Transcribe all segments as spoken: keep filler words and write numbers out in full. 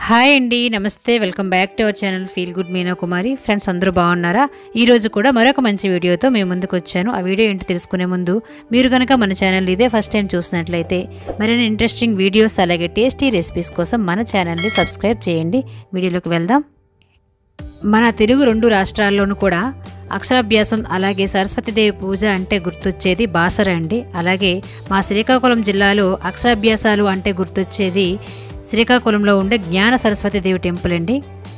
Hi అండి, నమస్తే. Welcome back to our channel feel good Meena Kumari. Friends అందరూ బాగున్నారా? ఈరోజు కూడా మరొక మంచి వీడియోతో మేము ముందుకు వచ్చాను. ఆ వీడియో ఏంటి తెలుసుకునే ముందు మీరు కనుక మన ఛానల్ ఇదే ఫస్ట్ టైం చూసినట్లయితే మరిన్ని ఇంట్రెస్టింగ్ వీడియోస్ అలాగే టేస్టీ రెసిపీస్ కోసం మన ఛానల్ని సబ్స్క్రైబ్ చేయండి. వీడియోలోకి వెళ్దాం. మన తెలుగు రెండు రాష్ట్రాల్లోనూ కూడా అక్షరాభ్యాసం అలాగే సరస్వతీదేవి పూజ అంటే గుర్తొచ్చేది బాసర అండి. అలాగే మా శ్రీకాకుళం జిల్లాలో అక్షరాభ్యాసాలు అంటే గుర్తొచ్చేది శ్రీకాకుళంలో ఉండే జ్ఞాన సరస్వతీదేవి టెంపుల్ అండి.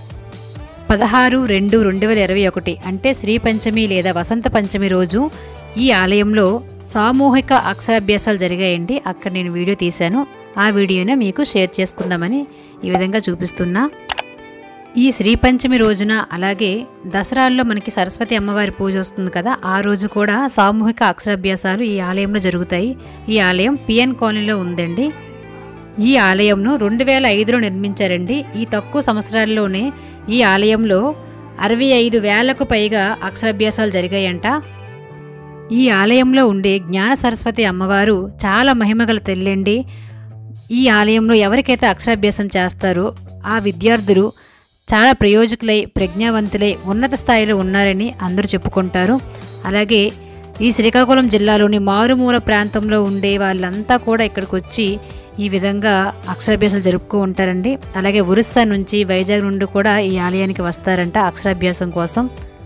పదహారు రెండు రెండు వేల ఇరవై ఒకటి అంటే శ్రీ పంచమి లేదా వసంత పంచమి రోజు ఈ ఆలయంలో సామూహిక అక్షరాభ్యాసాలు జరిగాయండి. అక్కడ నేను వీడియో తీశాను. ఆ వీడియోనే మీకు షేర్ చేసుకుందామని ఈ విధంగా చూపిస్తున్నా. ఈ శ్రీ పంచమి రోజున అలాగే దసరాల్లో మనకి సరస్వతి అమ్మవారి పూజ వస్తుంది కదా, ఆ రోజు కూడా సామూహిక అక్షరాభ్యాసాలు ఈ ఆలయంలో జరుగుతాయి. ఈ ఆలయం పిఎన్ కాలనీలో ఉందండి. ఈ ఆలయంను రెండు వేల ఐదులో నిర్మించారండి. ఈ తక్కువ సంవత్సరాల్లోనే ఈ ఆలయంలో అరవై ఐదు వేలకు పైగా అక్షరాభ్యాసాలు జరిగాయంట. ఈ ఆలయంలో ఉండే జ్ఞాన సరస్వతి అమ్మవారు చాలా మహిమగల తల్లండి. ఈ ఆలయంలో ఎవరికైతే అక్షరాభ్యాసం చేస్తారో ఆ విద్యార్థులు చాలా ప్రయోజకులై ప్రజ్ఞావంతులై ఉన్నత స్థాయిలో ఉన్నారని అందరూ చెప్పుకుంటారు. అలాగే ఈ శ్రీకాకుళం జిల్లాలోని మారుమూల ప్రాంతంలో ఉండే వాళ్ళంతా కూడా ఇక్కడికి వచ్చి ఈ విధంగా అక్షరాభ్యాసాలు జరుపుతూ ఉంటారండి. అలాగే ఒరిస్సా నుంచి వైజాగ్ నుండి కూడా ఈ ఆలయానికి వస్తారంట అక్షరాభ్యాసం కోసం.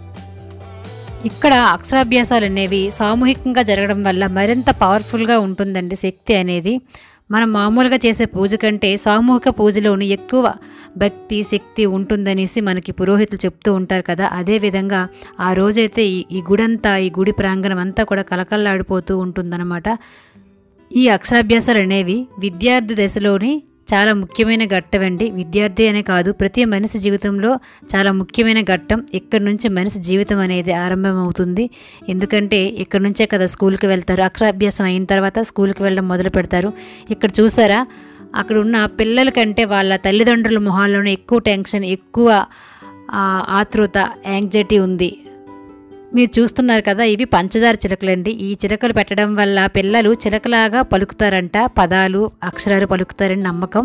ఇక్కడ అక్షరాభ్యాసాలు అనేవి సామూహికంగా జరగడం వల్ల మరింత పవర్ఫుల్గా ఉంటుందండి శక్తి అనేది. మనం మామూలుగా చేసే పూజ కంటే సామూహిక పూజలోని ఎక్కువ భక్తి శక్తి ఉంటుందనేసి మనకి పురోహితులు చెప్తూ ఉంటారు కదా. అదేవిధంగా ఆ రోజైతే ఈ ఈ గుడంతా ఈ గుడి ప్రాంగణం అంతా కూడా కలకల్లాడిపోతూ ఉంటుందన్నమాట. ఈ అక్షరాభ్యాసాలు అనేవి విద్యార్థి దశలోని చాలా ముఖ్యమైన ఘట్టం అండి. విద్యార్థి అనే కాదు, ప్రతి మనిషి జీవితంలో చాలా ముఖ్యమైన ఘట్టం. ఇక్కడ నుంచి మనిషి జీవితం అనేది ఆరంభమవుతుంది. ఎందుకంటే ఇక్కడ నుంచే కదా స్కూల్కి వెళ్తారు. అక్షరాభ్యాసం అయిన తర్వాత స్కూల్కి వెళ్ళడం మొదలు పెడతారు. ఇక్కడ చూసారా, అక్కడ ఉన్న పిల్లల కంటే వాళ్ళ తల్లిదండ్రుల మొహాల్లోనే ఎక్కువ టెన్షన్, ఎక్కువ ఆతృత, యాంగ్జైటీ ఉంది. మీరు చూస్తున్నారు కదా, ఇవి పంచదార చిలకలండి. ఈ చిలకలు పెట్టడం వల్ల పిల్లలు చిలకలాగా పలుకుతారంట, పదాలు అక్షరాలు పలుకుతారని నమ్మకం.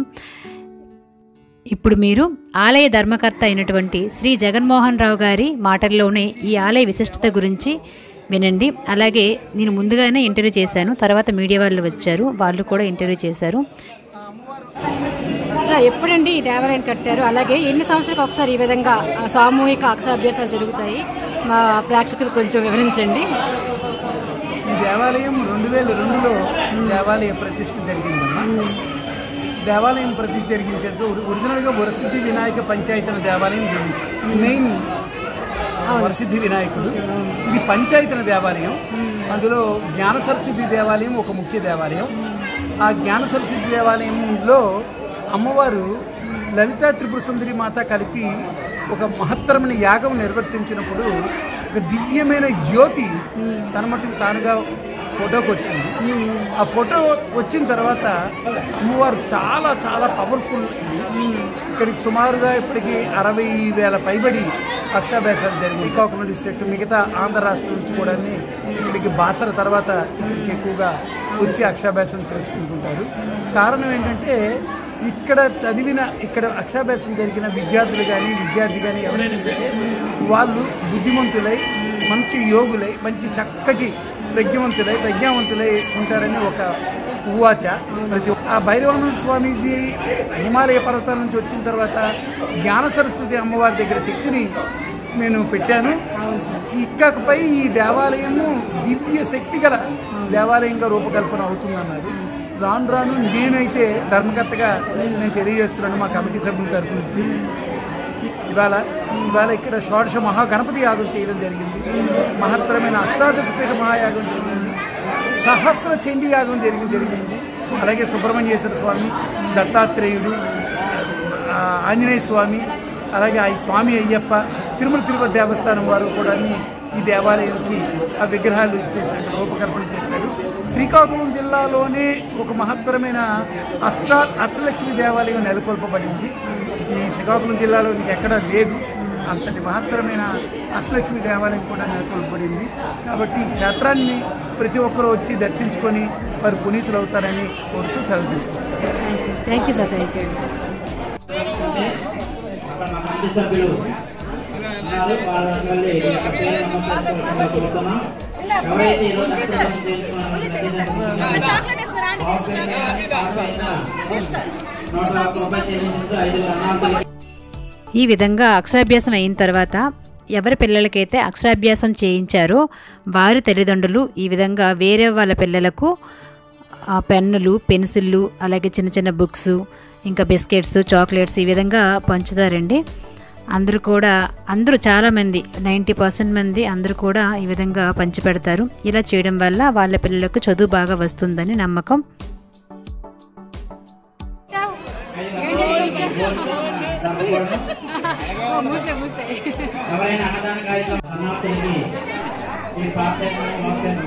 ఇప్పుడు మీరు ఆలయ ధర్మకర్త అయినటువంటి శ్రీ జగన్మోహన్ రావు గారి మాటల్లోనే ఈ ఆలయ విశిష్టత గురించి వినండి. అలాగే నేను ముందుగానే ఇంటర్వ్యూ చేశాను, తర్వాత మీడియా వాళ్ళు వచ్చారు, వాళ్ళు కూడా ఇంటర్వ్యూ చేశారు. ఎప్పుడండి ఈ దేవాలయం కట్టారు? అలాగే ఎన్ని సంవత్సరాలకు ఒకసారి ఈ విధంగా సామూహిక అక్షరాభ్యాసాలు జరుగుతాయి? మా ప్రేక్షకులు కొంచెం వివరించండి. ఈ దేవాలయం రెండు వేల రెండులో దేవాలయ ప్రతిష్ఠ జరిగిందమ్మా. దేవాలయం ప్రతిష్ఠ జరిగించేందుకు ఒరిజినల్గా వరసిద్ధి వినాయక పంచాయతన దేవాలయం గురించి మెయిన్ వరసిద్ధి వినాయకుడు. ఇది పంచాయతన దేవాలయం. అందులో జ్ఞాన సరస్వతి దేవాలయం ఒక ముఖ్య దేవాలయం. ఆ జ్ఞాన సరస్వతి దేవాలయంలో అమ్మవారు లలితా త్రిపుర సుందరి మాత కలిపి ఒక మహత్తరమైన యాగం నిర్వర్తించినప్పుడు ఒక దివ్యమైన జ్యోతి తన మటుకు తానుగా ఫోటోకి వచ్చింది. ఆ ఫోటో వచ్చిన తర్వాత అమ్మవారు చాలా చాలా పవర్ఫుల్. ఇక్కడికి సుమారుగా ఇప్పటికీ అరవై వేల పైబడి అక్షరాభ్యాసాలు జరిగింది. శ్రీకాకుళం డిస్ట్రిక్ట్ మిగతా ఆంధ్ర రాష్ట్రం నుంచి కూడా ఇక్కడికి బాసర తర్వాత ఇక్కడికి ఎక్కువగా వచ్చి అక్షరాభ్యాసం చేసుకుంటుంటారు. కారణం ఏంటంటే ఇక్కడ చదివిన ఇక్కడ అక్షరాభ్యాసం జరిగిన విద్యార్థులు కానీ విద్యార్థి కానీ ఎవరైనా సరే వాళ్ళు బుద్ధిమంతులై మంచి యోగులై మంచి చక్కటి ప్రజ్ఞవంతులై ప్రజ్ఞావంతులై ఉంటారని ఒక ఉవాచ. ప్రతి ఆ భైరవానంద స్వామీజీ హిమాలయ పర్వతాల నుంచి వచ్చిన తర్వాత జ్ఞాన సరస్వతి అమ్మవారి దగ్గర శక్తిని నేను పెట్టాను. ఇక్కపై ఈ దేవాలయము దివ్య శక్తి గల దేవాలయంగా రూపకల్పన అవుతుందన్నారు. రాను రాను నేనైతే ధర్మకర్తగా నేను తెలియజేస్తున్నాను మా కమిటీ సభ్యుల తరఫు నుంచి. ఇవాళ ఇవాళ ఇక్కడ షోడశ మహాగణపతి యాగం చేయడం జరిగింది. మహత్తరమైన అష్టాదశ పీఠ మహాయాగం జరిగింది. సహస్ర చండీ యాగం జరిగి జరిగింది అలాగే సుబ్రహ్మణ్యేశ్వర స్వామి, దత్తాత్రేయుడు, ఆంజనేయ స్వామి, అలాగే ఆ స్వామి అయ్యప్ప, తిరుమల తిరుపతి దేవస్థానం వారు కూడా ఈ దేవాలయానికి ఆ విగ్రహాలు ఇచ్చేసాడు, రూపకల్పన చేశాడు. శ్రీకాకుళం జిల్లాలోనే ఒక మహత్తరమైన అష్ట అష్టలక్ష్మి దేవాలయం నెలకొల్పబడింది. ఈ శ్రీకాకుళం జిల్లాలో ఎక్కడా లేదు. అంతటి మహత్తరమైన అష్టలక్ష్మి దేవాలయం కూడా నెలకొల్పబడింది. కాబట్టి ఈ క్షేత్రాన్ని ప్రతి ఒక్కరూ వచ్చి దర్శించుకొని వారు పునీతులు అవుతారని కోరుతూ సెలవు తీసుకుంటారు. Thank you sir. Thank you. మంచి సభ్యులు ఉన్నారు. వాళ్ళ ఎవరైతే ఈరోజు అక్షరాభ్యాసం చేసుకున్నారో ఈ విధంగా అక్షరాభ్యాసం అయిన తర్వాత ఎవరి పిల్లలకైతే అక్షరాభ్యాసం చేయించారో వారి తల్లిదండ్రులు ఈ విధంగా వేరే వాళ్ళ పిల్లలకు పెన్నులు, పెన్సిళ్ళు, అలాగే చిన్న చిన్న బుక్స్, ఇంకా బిస్కెట్స్, చాక్లెట్స్ ఈ విధంగా పంచుతారండి. అందరూ కూడా అందరూ చాలామంది నైంటీ పర్సెంట్ మంది అందరూ కూడా ఈ విధంగా పంచిపెడతారు. ఇలా చేయడం వల్ల వాళ్ళ పిల్లలకు చదువు బాగా వస్తుందని నమ్మకం. ఎవరైనా అన్నదాన కార్యక్రమం సమాప్తికి ఈ ప్రార్థన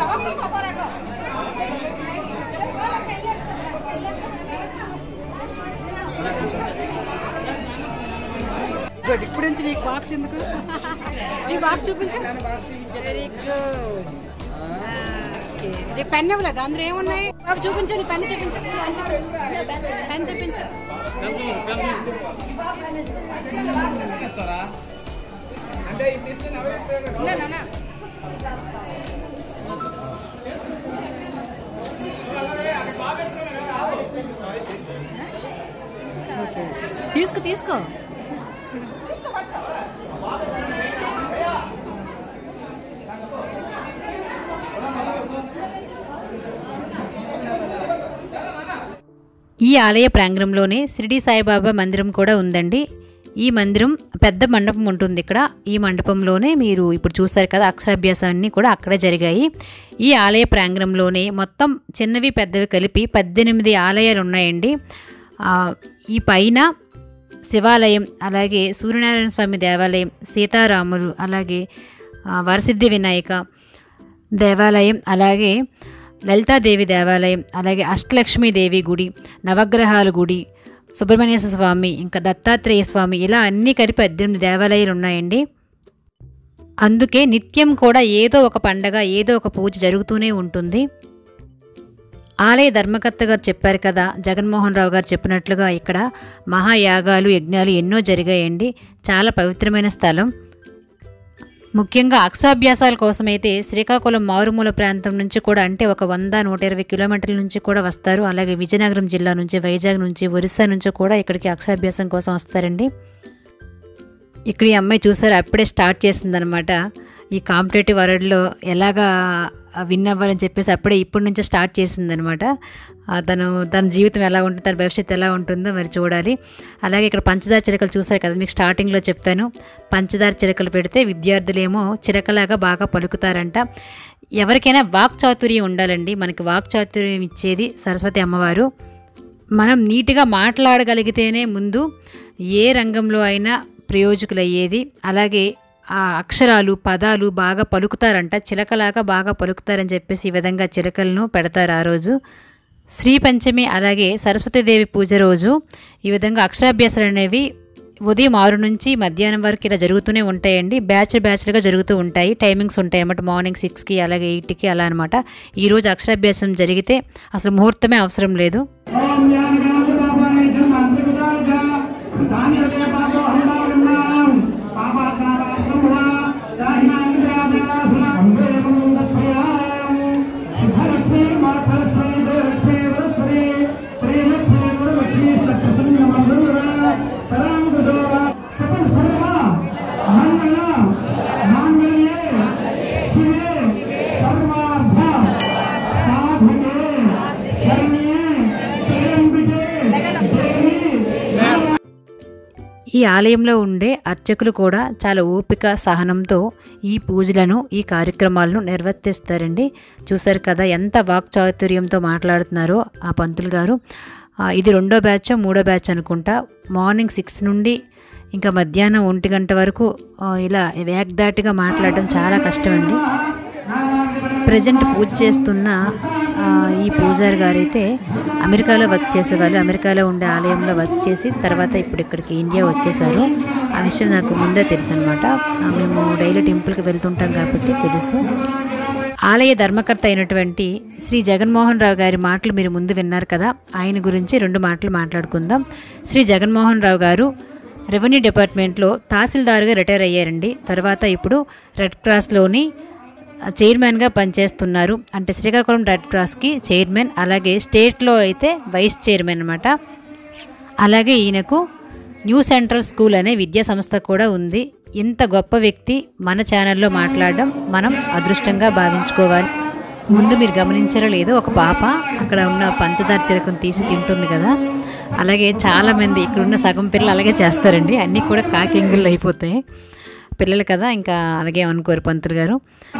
ఇప్పుడు నుంచి నీకు బాక్స్ ఎందుకు? నీ బాక్స్ చూపించు. Very good. ఓకే, పెన్ ఇవ్వలేదు, అందులో ఏమున్నాయి బాబు చూపించు. నీ పెన్ చూపించు, పెన్ చూపించు. తీసుకో తీసుకో. ఈ ఆలయ ప్రాంగణంలోనే షిరిడి సాయిబాబా మందిరం కూడా ఉందండి. ఈ మందిరం పెద్ద మండపం ఉంటుంది ఇక్కడ. ఈ మండపంలోనే మీరు ఇప్పుడు చూస్తారు కదా అక్షరాభ్యాసాన్ని కూడా అక్కడే జరిగాయి. ఈ ఆలయ ప్రాంగణంలోనే మొత్తం చిన్నవి పెద్దవి కలిపి పద్దెనిమిది ఆలయాలు ఉన్నాయండి. ఈ పైన శివాలయం, అలాగే సూర్యనారాయణ స్వామి దేవాలయం, సీతారాములు, అలాగే వరసిద్ధి వినాయక దేవాలయం, అలాగే లలితాదేవి దేవాలయం, అలాగే అష్టలక్ష్మీదేవి గుడి, నవగ్రహాల గుడి, సుబ్రహ్మణ్యేశ్వర స్వామి, ఇంకా దత్తాత్రేయ స్వామి, ఇలా అన్నీ కలిపి పద్దెనిమిది దేవాలయాలు ఉన్నాయండి. అందుకే నిత్యం కూడా ఏదో ఒక పండగ, ఏదో ఒక పూజ జరుగుతూనే ఉంటుంది. ఆలయ ధర్మకర్త గారు చెప్పారు కదా, జగన్మోహన్ రావు గారు చెప్పినట్లుగా ఇక్కడ మహాయాగాలు, యజ్ఞాలు ఎన్నో జరిగాయండి. చాలా పవిత్రమైన స్థలం. ముఖ్యంగా అక్షరాభ్యాసాల కోసమైతే శ్రీకాకుళం మారుమూల ప్రాంతం నుంచి కూడా, అంటే ఒక వంద నూట ఇరవై కిలోమీటర్ల నుంచి కూడా వస్తారు. అలాగే విజయనగరం జిల్లా నుంచి, వైజాగ్ నుంచి, ఒరిస్సా నుంచి కూడా ఇక్కడికి అక్షరాభ్యాసం కోసం వస్తారండి. ఇక్కడ ఈ అమ్మాయి చూసారు అప్పుడే స్టార్ట్ చేసిందనమాట. ఈ కాంపిటేటివ్ వరల్డ్లో ఎలాగా విన్ అవ్వాలని చెప్పేసి అప్పుడే ఇప్పటి నుంచే స్టార్ట్ చేసిందనమాట. తను తన జీవితం ఎలా ఉంటుంది, తన భవిష్యత్తు ఎలా ఉంటుందో మరి చూడాలి. అలాగే ఇక్కడ పంచదార చిలకలు చూసారు కదా, మీకు స్టార్టింగ్లో చెప్పాను. పంచదార చిలకలు పెడితే విద్యార్థులేమో చిలకలాగా బాగా పలుకుతారంట. ఎవరికైనా వాక్ చాతుర్యం ఉండాలండి. మనకి వాక్ చాతుర్యం ఇచ్చేది సరస్వతి అమ్మవారు. మనం నీట్గా మాట్లాడగలిగితేనే ముందు ఏ రంగంలో అయినా ప్రయోజకులయ్యేది. అలాగే ఆ అక్షరాలు, పదాలు బాగా పలుకుతారంట, చిలకలాగా బాగా పలుకుతారని చెప్పేసి ఈ విధంగా చిలకలను పెడతారు ఆ రోజు. శ్రీ పంచమి అలాగే సరస్వతీదేవి పూజ రోజు ఈ విధంగా అక్షరాభ్యాసాలు అనేవి ఉదయం ఆరు నుంచి మధ్యాహ్నం వరకు ఇలా జరుగుతూనే ఉంటాయండి. బ్యాచ్ బ్యాచ్లుగా జరుగుతూ ఉంటాయి. టైమింగ్స్ ఉంటాయి అన్నమాట. మార్నింగ్ సిక్స్కి అలాగే ఎయిట్కి అలా అనమాట. ఈరోజు అక్షరాభ్యాసం జరిగితే అసలు ముహూర్తమే అవసరం లేదు. ఈ ఆలయంలో ఉండే అర్చకులు కూడా చాలా ఓపిక, సహనంతో ఈ పూజలను, ఈ కార్యక్రమాలను నిర్వర్తిస్తారండి. చూసారు కదా ఎంత వాక్చాతుర్యంతో మాట్లాడుతున్నారో ఆ పంతులు గారు. ఇది రెండో బ్యాచ్, మూడో బ్యాచ్ అనుకుంటా. మార్నింగ్ సిక్స్ నుండి ఇంకా మధ్యాహ్నం ఒంటి గంట వరకు ఇలా వేగదాటిగా మాట్లాడడం చాలా కష్టం అండి. ప్రజెంట్ పూజ చేస్తున్న ఈ పూజారి గారైతే అమెరికాలో వర్క్ చేసేవాళ్ళు. అమెరికాలో ఉండే ఆలయంలో వర్క్ చేసి తర్వాత ఇప్పుడు ఇక్కడికి ఇండియా వచ్చేసారు. ఆ విషయం నాకు ముందే తెలుసు అనమాట. మేము డైలీ టెంపుల్కి వెళ్తుంటాం కాబట్టి తెలుసు. ఆలయ ధర్మకర్త అయినటువంటి శ్రీ జగన్మోహన్ రావు గారి మాటలు మీరు ముందు విన్నారు కదా. ఆయన గురించి రెండు మాటలు మాట్లాడుకుందాం. శ్రీ జగన్మోహన్ రావు గారు రెవెన్యూ డిపార్ట్మెంట్లో తహసీల్దార్గా రిటైర్ అయ్యారండి. తర్వాత ఇప్పుడు రెడ్ క్రాస్లోని చైర్మన్గా పనిచేస్తున్నారు. అంటే శ్రీకాకుళం రెడ్ క్రాస్కి చైర్మన్, అలాగే స్టేట్లో అయితే వైస్ చైర్మన్ అనమాట. అలాగే ఈయనకు న్యూ సెంట్రల్ స్కూల్ అనే విద్యా సంస్థ కూడా ఉంది. ఇంత గొప్ప వ్యక్తి మన ఛానల్లో మాట్లాడడం మనం అదృష్టంగా భావించుకోవాలి. ముందు మీరు గమనించారో లేదో, ఒక పాప అక్కడ ఉన్న పంచదార చిలకను తీసి తింటుంది కదా. అలాగే చాలామంది ఇక్కడున్న సగం పిల్లలు అలాగే చేస్తారండి. అన్నీ కూడా కాకింగుళ్ళు అయిపోతాయి పిల్లలు కదా, ఇంకా అలాగే అనుకోరు పంతులు గారు.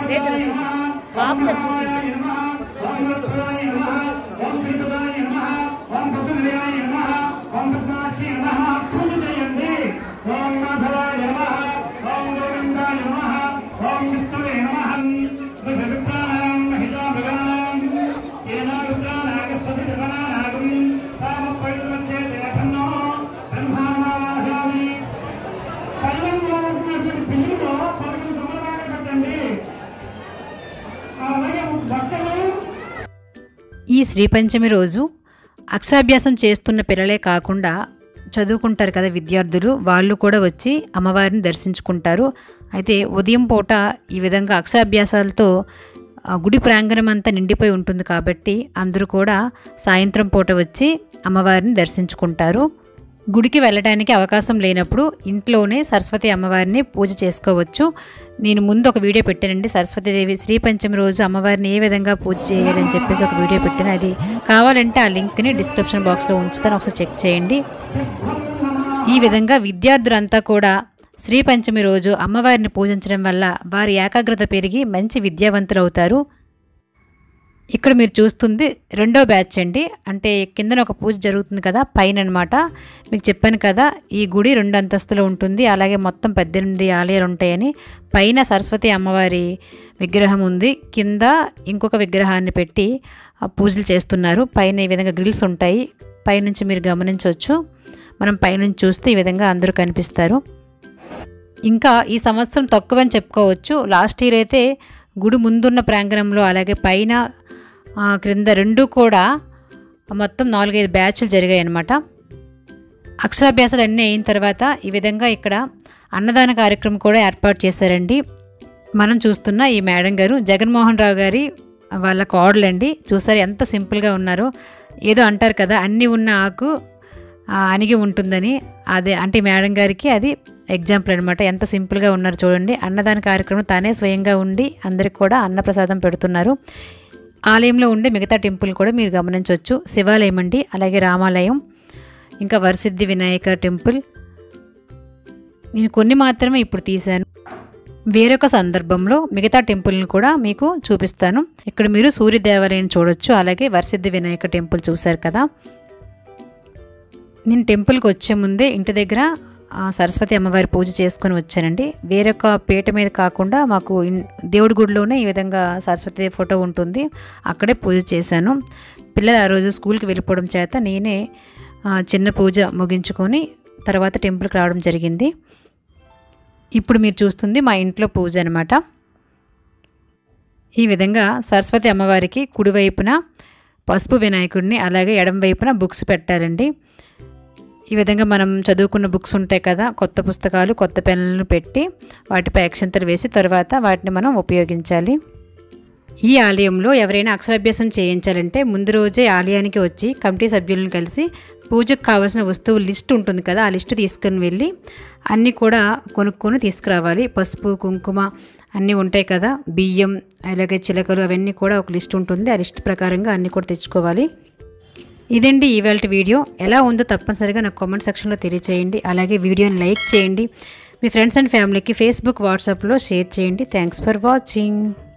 ఈ శ్రీ పంచమి రోజు అక్షరాభ్యాసం చేస్తున్న పిల్లలే కాకుండా చదువుకుంటారు కదా విద్యార్థులు, వాళ్ళు కూడా వచ్చి అమ్మవారిని దర్శించుకుంటారు. అయితే ఉదయం పూట ఈ విధంగా అక్షరాభ్యాసాలతో గుడి ప్రాంగణం అంతా నిండిపోయి ఉంటుంది కాబట్టి అందరూ కూడా సాయంత్రం పూట వచ్చి అమ్మవారిని దర్శించుకుంటారు. గుడికి వెళ్ళడానికి అవకాశం లేనప్పుడు ఇంట్లోనే సరస్వతి అమ్మవారిని పూజ చేసుకోవచ్చు. నేను ముందు ఒక వీడియో పెట్టానండి, సరస్వతీదేవి శ్రీ పంచమి రోజు అమ్మవారిని ఏ విధంగా పూజ చేయాలని చెప్పేసి ఒక వీడియో పెట్టాను. అది కావాలంటే ఆ లింక్ని డిస్క్రిప్షన్ బాక్స్లో ఉంచుతాను, ఒకసారి చెక్ చేయండి. ఈ విధంగా విద్యార్థులంతా కూడా శ్రీ పంచమి రోజు అమ్మవారిని పూజించడం వల్ల వారి ఏకాగ్రత పెరిగి మంచి విద్యావంతులు అవుతారు. ఇక్కడ మీరు చూస్తుంది రెండో బ్యాచ్ అండి. అంటే కిందన ఒక పూజ జరుగుతుంది కదా పైన అనమాట. మీకు చెప్పాను కదా ఈ గుడి రెండు అంతస్తులు ఉంటుంది, అలాగే మొత్తం పద్దెనిమిది ఆలయాలు ఉంటాయని. పైన సరస్వతి అమ్మవారి విగ్రహం ఉంది, కింద ఇంకొక విగ్రహాన్ని పెట్టి పూజలు చేస్తున్నారు. పైన ఈ విధంగా గ్రిల్స్ ఉంటాయి, పైనుంచి మీరు గమనించవచ్చు. మనం పైనుంచి చూస్తే ఈ విధంగా అందరూ కనిపిస్తారు. ఇంకా ఈ సంవత్సరం తక్కువని చెప్పుకోవచ్చు. లాస్ట్ ఇయర్ అయితే గుడి ముందున్న ప్రాంగణంలో అలాగే పైన క్రింద రెండు కూడా మొత్తం నాలుగైదు బ్యాచ్లు జరిగాయి అన్నమాట. అక్షరాభ్యాసాలు అన్నీ అయిన తర్వాత ఈ విధంగా ఇక్కడ అన్నదాన కార్యక్రమం కూడా ఏర్పాటు చేశారండి. మనం చూస్తున్న ఈ మేడం గారు జగన్మోహన్ రావు గారి వాళ్ళ కోడలండి. చూసారు ఎంత సింపుల్గా ఉన్నారో. ఏదో అంటారు కదా అన్నీ ఉన్న ఆకు అణిగి ఉంటుందని, అదే అంటే మేడం గారికి అది ఎగ్జాంపుల్ అనమాట. ఎంత సింపుల్గా ఉన్నారు చూడండి. అన్నదాన కార్యక్రమం తానే స్వయంగా ఉండి అందరికి కూడా అన్నప్రసాదం పెడుతున్నారు. ఆలయంలో ఉండే మిగతా టెంపుల్ కూడా మీరు గమనించవచ్చు. శివాలయం అండి, అలాగే రామాలయం, ఇంకా వరసిద్ధి వినాయక టెంపుల్. నేను కొన్ని మాత్రమే ఇప్పుడు తీశాను, వేరొక సందర్భంలో మిగతా టెంపుల్ని కూడా మీకు చూపిస్తాను. ఇక్కడ మీరు సూర్య దేవాలయం చూడొచ్చు, అలాగే వరసిద్ధి వినాయక టెంపుల్ చూశారు కదా. నేను టెంపుల్కి వచ్చే ముందే ఇంటి దగ్గర సరస్వతి అమ్మవారి పూజ చేసుకొని వచ్చానండి. వేరొక పీట మీద కాకుండా మాకు దేవుడి గుడిలోనే ఈ విధంగా సరస్వతి ఫోటో ఉంటుంది, అక్కడే పూజ చేశాను. పిల్లలు ఆ రోజు స్కూల్కి వెళ్ళిపోవడం చేత నేనే చిన్న పూజ ముగించుకొని తర్వాత టెంపుల్కి రావడం జరిగింది. ఇప్పుడు మీరు చూస్తుంది మా ఇంట్లో పూజ అనమాట. ఈ విధంగా సరస్వతి అమ్మవారికి కుడివైపున పసుపు వినాయకుడిని, అలాగే ఎడం వైపున బుక్స్ పెట్టాలండి. ఈ విధంగా మనం చదువుకున్న బుక్స్ ఉంటాయి కదా, కొత్త పుస్తకాలు కొత్త పెన్నులను పెట్టి వాటిపై అక్షంతలు వేసి తర్వాత వాటిని మనం ఉపయోగించాలి. ఈ ఆలయంలో ఎవరైనా అక్షరాభ్యాసం చేయించాలంటే ముందు రోజే ఆలయానికి వచ్చి కమిటీ సభ్యులను కలిసి పూజకు కావాల్సిన వస్తువుల లిస్ట్ ఉంటుంది కదా, ఆ లిస్టు తీసుకొని వెళ్ళి అన్నీ కూడా కొనుక్కొని తీసుకురావాలి. పసుపు కుంకుమ అన్నీ ఉంటాయి కదా, బియ్యం అలాగే చిలకలు అవన్నీ కూడా ఒక లిస్ట్ ఉంటుంది, ఆ లిస్ట్ ప్రకారంగా అన్నీ కూడా తెచ్చుకోవాలి. ఇదండి ఇవాళ వీడియో. ఎలా ఉందో తప్పనిసరిగా నాకు కామెంట్ సెక్షన్లో తెలియచేయండి. అలాగే వీడియోని లైక్ చేయండి, మీ ఫ్రెండ్స్ అండ్ ఫ్యామిలీకి ఫేస్బుక్ వాట్సాప్లో షేర్ చేయండి. Thanks for watching.